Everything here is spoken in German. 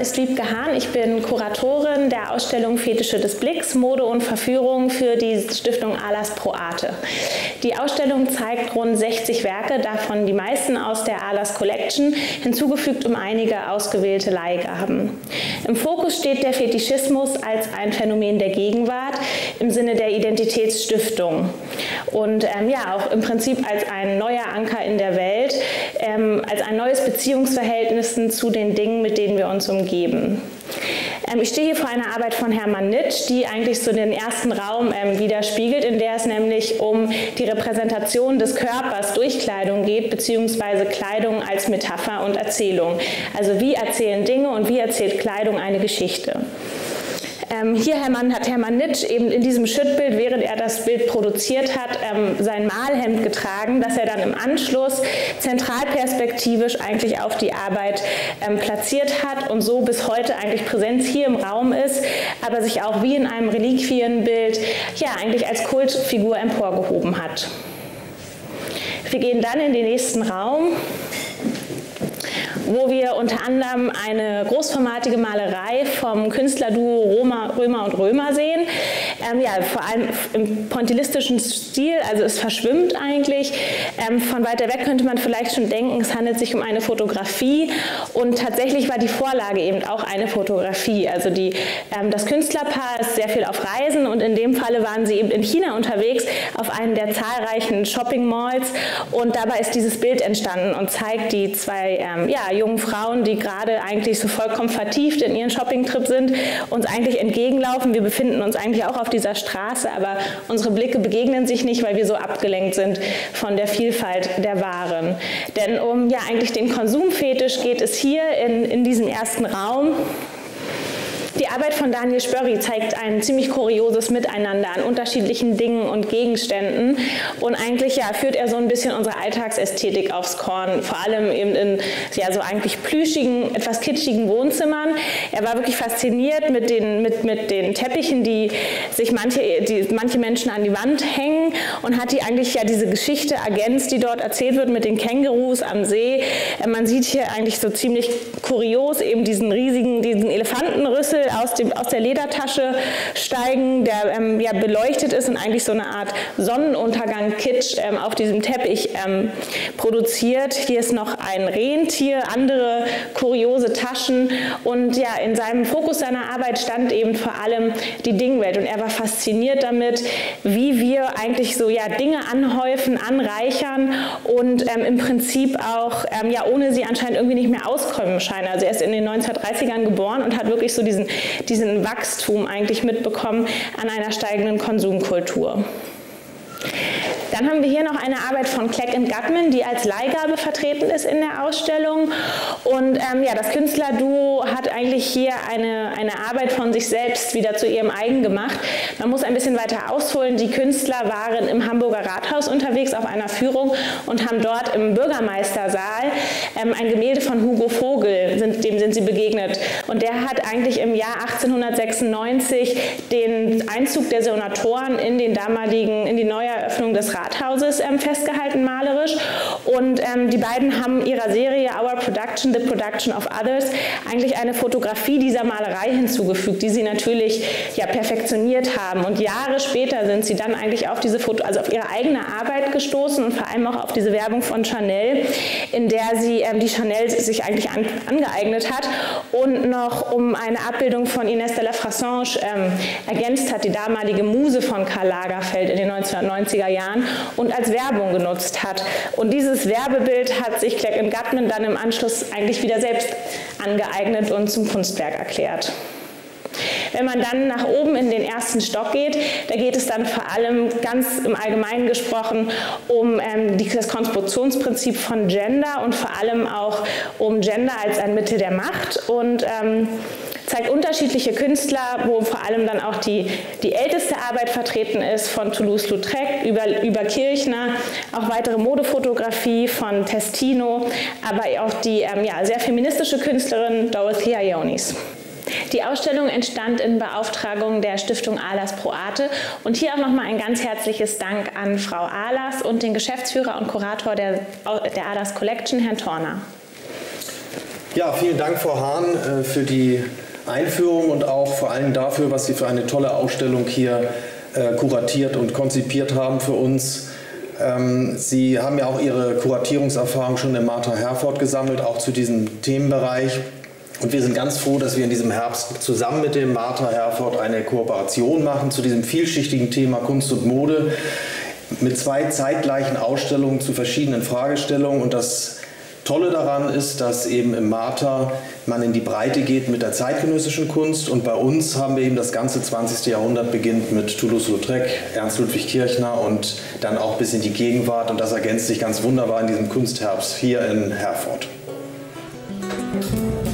ist Wiebke Hahn. Ich bin Kuratorin der Ausstellung Fetische des Blicks, Mode und Verführung für die Stiftung Alas Pro Arte. Die Ausstellung zeigt rund 60 Werke, davon die meisten aus der Alas Collection, hinzugefügt um einige ausgewählte Leihgaben. Im Fokus steht der Fetischismus als ein Phänomen der Gegenwart im Sinne der Identitätsstiftung und ja, auch im Prinzip als ein neuer Anker in der Welt, als ein neues Beziehungsverhältnis zu den Dingen, mit denen wir uns umgeben. Ich stehe hier vor einer Arbeit von Hermann Nitsch, die eigentlich so den ersten Raum widerspiegelt, in der es nämlich um die Repräsentation des Körpers durch Kleidung geht, beziehungsweise Kleidung als Metapher und Erzählung. Also wie erzählen Dinge und wie erzählt Kleidung eine Geschichte. Hier hat Hermann Nitsch eben in diesem Schüttbild, während er das Bild produziert hat, sein Malhemd getragen, das er dann im Anschluss zentralperspektivisch eigentlich auf die Arbeit platziert hat und so bis heute eigentlich Präsenz hier im Raum ist, aber sich auch wie in einem Reliquienbild ja eigentlich als Kultfigur emporgehoben hat. Wir gehen dann in den nächsten Raum, wo wir unter anderem eine großformatige Malerei vom Künstlerduo Römer und Römer sehen. Ja, vor allem im pointillistischen Stil, also es verschwimmt eigentlich. Von weiter weg könnte man vielleicht schon denken, es handelt sich um eine Fotografie und tatsächlich war die Vorlage eben auch eine Fotografie. Also das Künstlerpaar ist sehr viel auf Reisen und in dem Falle waren sie eben in China unterwegs auf einem der zahlreichen Shopping-Malls und dabei ist dieses Bild entstanden und zeigt die zwei jungen Frauen, die gerade eigentlich so vollkommen vertieft in ihren Shoppingtrip sind, uns eigentlich entgegenlaufen. Wir befinden uns eigentlich auch auf dieser Straße, aber unsere Blicke begegnen sich nicht, weil wir so abgelenkt sind von der Vielfalt der Waren. Denn um ja eigentlich den Konsumfetisch geht es hier in diesem ersten Raum. Die Arbeit von Daniel Spörri zeigt ein ziemlich kurioses Miteinander an unterschiedlichen Dingen und Gegenständen und eigentlich führt er so ein bisschen unsere Alltagsästhetik aufs Korn, vor allem eben in so eigentlich plüschigen, etwas kitschigen Wohnzimmern. Er war wirklich fasziniert mit den Teppichen, die manche Menschen an die Wand hängen und hat eigentlich diese Geschichte ergänzt, die dort erzählt wird mit den Kängurus am See. Man sieht hier eigentlich so ziemlich kurios eben diesen Elefantenrüssel aus der Ledertasche steigen, der beleuchtet ist und eigentlich so eine Art Sonnenuntergang-Kitsch auf diesem Teppich produziert. Hier ist noch ein Rentier, andere kuriose Taschen und ja, in seinem Fokus seiner Arbeit stand eben vor allem die Dingwelt und er war fasziniert damit, wie wir eigentlich so Dinge anhäufen, anreichern und im Prinzip auch ohne sie anscheinend irgendwie nicht mehr auskommen scheinen. Also er ist in den 1930ern geboren und hat wirklich so diesen Wachstum eigentlich mitbekommen an einer steigenden Konsumkultur. Dann haben wir hier noch eine Arbeit von Clegg & Gutman, die als Leihgabe vertreten ist in der Ausstellung. Und das Künstlerduo hat eigentlich hier eine Arbeit von sich selbst wieder zu ihrem eigen gemacht. Man muss ein bisschen weiter ausholen. Die Künstler waren im Hamburger Rathaus unterwegs auf einer Führung und haben dort im Bürgermeistersaal ein Gemälde von Hugo Vogel, dem sind sie begegnet. Und der hat eigentlich im Jahr 1896 den Einzug der Senatoren in die Neueröffnung des Rathauses festgehalten, malerisch. Und die beiden haben ihrer Serie Our Production, The Production of Others, eigentlich eine Fotografie dieser Malerei hinzugefügt, die sie natürlich perfektioniert haben. Und Jahre später sind sie dann eigentlich auf diese auf ihre eigene Arbeit gestoßen und vor allem auch auf diese Werbung von Chanel, in der sie die Chanel sich eigentlich angeeignet hat und noch um eine Abbildung von Inès de la Frassange ergänzt hat, die damalige Muse von Karl Lagerfeld in den 1990er Jahren und als Werbung genutzt hat. Und dieses Werbebild hat sich Clegg & Gutman dann im Anschluss eigentlich wieder selbst angeeignet und zum Kunstwerk erklärt. Wenn man dann nach oben in den ersten Stock geht, da geht es dann vor allem ganz im Allgemeinen gesprochen um das Konstruktionsprinzip von Gender und vor allem auch um Gender als ein Mittel der Macht und zeigt unterschiedliche Künstler, wo vor allem dann auch die älteste Arbeit vertreten ist, von Toulouse-Lautrec über Kirchner, auch weitere Modefotografie von Testino, aber auch die sehr feministische Künstlerin Dorothea Ionis. Die Ausstellung entstand in Beauftragung der Stiftung Alas Pro Arte und hier auch nochmal ein ganz herzliches Dank an Frau Alas und den Geschäftsführer und Kurator der Alas Collection, Herrn Torner. Ja, vielen Dank, Frau Hahn, für die Einführung und auch vor allem dafür, was Sie für eine tolle Ausstellung hier kuratiert und konzipiert haben für uns. Sie haben ja auch Ihre Kuratierungserfahrung schon im Martha Herford gesammelt, auch zu diesem Themenbereich. Und wir sind ganz froh, dass wir in diesem Herbst zusammen mit dem Martha Herford eine Kooperation machen zu diesem vielschichtigen Thema Kunst und Mode mit 2 zeitgleichen Ausstellungen zu verschiedenen Fragestellungen. Und das Tolle daran ist, dass eben im Martha man in die Breite geht mit der zeitgenössischen Kunst, und bei uns haben wir eben das ganze 20. Jahrhundert beginnt mit Toulouse-Lautrec, Ernst Ludwig Kirchner und dann auch bis in die Gegenwart, und das ergänzt sich ganz wunderbar in diesem Kunstherbst hier in Herford.